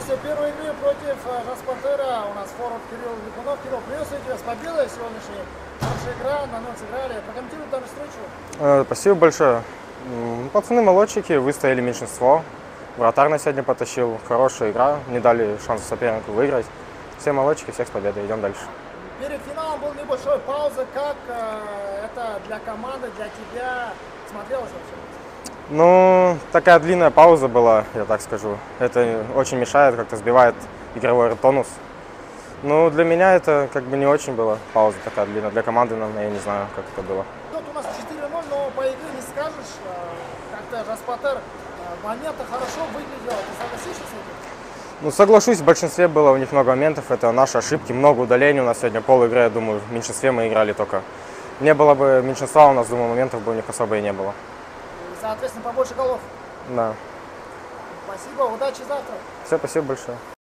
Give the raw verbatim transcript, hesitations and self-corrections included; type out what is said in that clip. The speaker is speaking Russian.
после первой игры против Жаспантера у нас форвард Кирилл Липунов. Кирилл, приветствую тебя с победой сегодняшней. Хорошая игра, на ноль сыграли. Прокомментируй данную встречу. Э, спасибо большое. М, Пацаны молодчики, выстояли меньшинство. Вратарь на сегодня потащил. Хорошая игра, не дали шанса сопернику выиграть. Все молодчики, всех с победой. Идем дальше. Перед финалом был небольшой пауза. Как э, это для команды, для тебя смотрелось вообще? Ну, такая длинная пауза была, я так скажу. Это очень мешает, как-то сбивает игровой тонус. Ну, для меня это как бы не очень была пауза такая длинная. Для команды, наверное, я не знаю, как это было. Тут у нас четыре ноль, но по игре не скажешь. э, Как-то Жаспантер э, моменты хорошо выглядел. Ты согласишься с этим? Ну, соглашусь, в большинстве было у них много моментов. Это наши ошибки, много удалений у нас сегодня. Пол игры, я думаю, в меньшинстве мы играли только. Не было бы меньшинства, у нас, думаю, моментов бы у них особо и не было. И, соответственно, побольше голов. Да. Спасибо, удачи завтра. Все, спасибо большое.